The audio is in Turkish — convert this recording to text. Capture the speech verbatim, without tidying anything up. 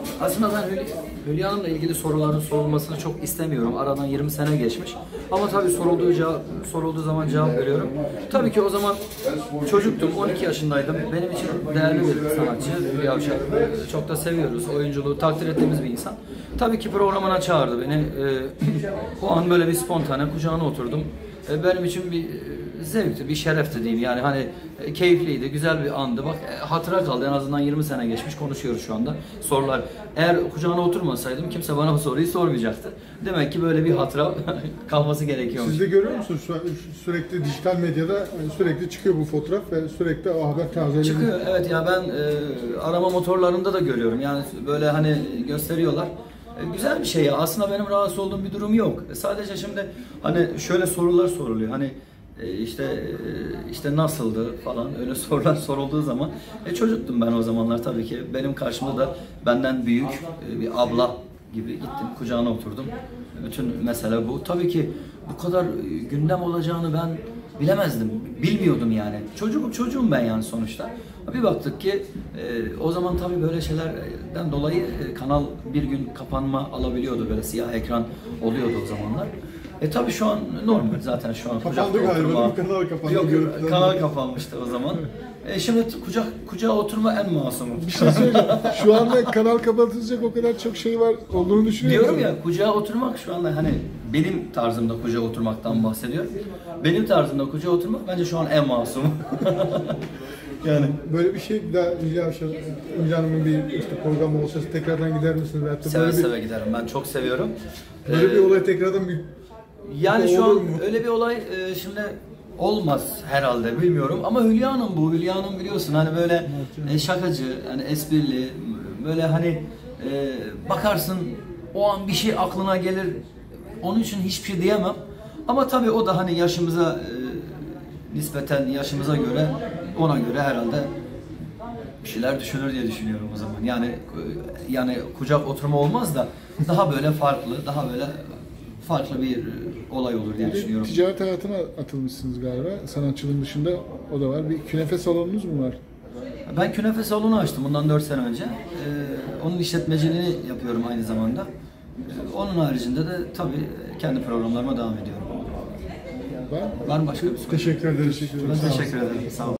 Aslında ben Hülya, Hülya Hanım'la ilgili soruların sorulmasını çok istemiyorum. Aradan yirmi sene geçmiş. Ama tabii sorulduğu, cevap, sorulduğu zaman cevap veriyorum. Tabii ki o zaman çocuktum, on iki yaşındaydım. Benim için değerli bir sanatçı Hülya Avşar. Çok da seviyoruz. Oyunculuğu takdir ettiğimiz bir insan. Tabii ki programına çağırdı beni. O an böyle bir spontane kucağına oturdum. Benim için bir zevkti, bir şerefti diyeyim. Yani hani keyifliydi, güzel bir andı. Bak hatıra kaldı. En azından yirmi sene geçmiş, konuşuyoruz şu anda. Sorular. Eğer kucağına oturmasaydım kimse bana bu soruyu sormayacaktı. Demek ki böyle bir hatıra kalması gerekiyormuş. Siz de görüyor musunuz? Şu an sürekli dijital medyada sürekli çıkıyor bu fotoğraf ve sürekli o haber tazeleniyor. Çıkıyor. Evet ya ben e, arama motorlarında da görüyorum. Yani böyle hani gösteriyorlar. Güzel bir şey ya. Aslında benim rahatsız olduğum bir durum yok. Sadece şimdi hani şöyle sorular soruluyor. Hani işte işte nasıldı falan öyle sorular sorulduğu zaman e, çocuktum ben o zamanlar tabii ki. Benim karşımda da benden büyük bir abla gibi gittim. Kucağına oturdum. Bütün mesele bu. Tabii ki bu kadar gündem olacağını ben bilemezdim. Bilmiyordum yani. Çocuğum, çocuğum ben yani sonuçta. Bir baktık ki e, o zaman tabii böyle şeylerden dolayı e, kanal bir gün kapanma alabiliyordu. Böyle siyah ekran oluyordu o zamanlar. E tabii şu an normal zaten şu an kucakta kapandı oturma. Galiba, kanal kapandı. Yok, kanal kapanmıştı o zaman. E şimdi kucak kucağa oturma en masumu. Bir şey söyleyeyim. Şu anda kanal kapatılacak o kadar çok şey var olduğunu düşünüyorum. Diyorum ya kucağa oturmak şu anda hani benim tarzımda kucağa oturmaktan bahsediyorum. Benim tarzımda kucağa oturmak bence şu an en masumu. Yani böyle bir şey bir daha Hülya Avşar, Hülya Hanım'ın bir işte programı olsa tekrardan gider misiniz? Seve bir, seve giderim. Ben çok seviyorum. Böyle ee, bir olay tekrardan bir yani şu an mu? öyle bir olay e, şimdi olmaz herhalde bilmiyorum ama Hülya Hanım bu. Hülya Hanım biliyorsun hani böyle e, şakacı, hani esprili, böyle hani e, bakarsın o an bir şey aklına gelir. Onun için hiçbir şey diyemem. Ama tabii o da hani yaşımıza e, nispeten yaşımıza göre ona göre herhalde bir şeyler düşünür diye düşünüyorum o zaman. Yani yani kucak oturma olmaz da daha böyle farklı, daha böyle farklı bir olay olur diye düşünüyorum. Ticaret hayatına atılmışsınız galiba. Sanatçılığın dışında o da var. Bir künefe salonunuz mu var? Ben künefe salonu açtım bundan dört sene önce. Ee, onun işletmeciliğini yapıyorum aynı zamanda. Ee, onun haricinde de tabii kendi programlarıma devam ediyorum. Var mı? Var mı başka bir soru? Teşekkür ederim. Teşekkür ederim. Ben teşekkür ederim. Sağ olun.